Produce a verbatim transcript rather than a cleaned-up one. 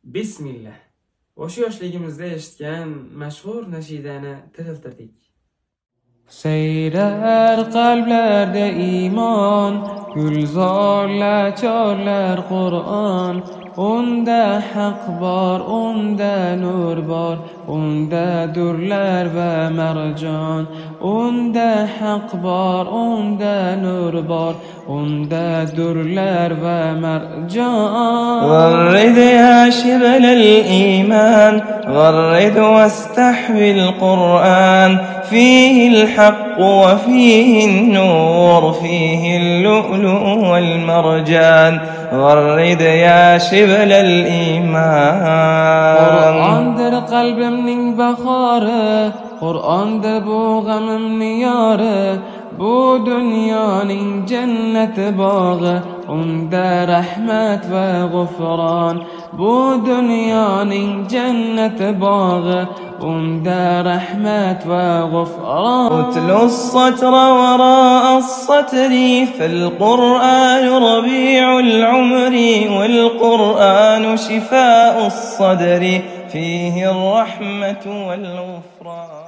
Bismillah. O'sha yoshligimizda eshitgan mashhur nashidani tiriltirdik. Seyrer kalplerde iman, gülzarlar çarlar Kur'an. Onda hak var, onda nur var, onda dürler ve mercan. Onda hak var, onda nur var, onda dürler ve mercan. غرد يا شبل الإيمان، غرد واستحوي القرآن، فيه الحق وفيه النور، فيه اللؤلؤ والمرجان. غرد يا شبل الإيمان. Qur'ondir qalbimning bahori, Qur'onda bu g'amimning yori, bu dunyoning jannati bog'i, unda rahmat va g'ufron. Bu dunyoning jannati bog'i, unda rahmat va g'ufron. اتلو السطر وراء السطر، فالقرآن ربيع العمر، والقرآن شفاء الصدر، فيه الرحمة والغفران.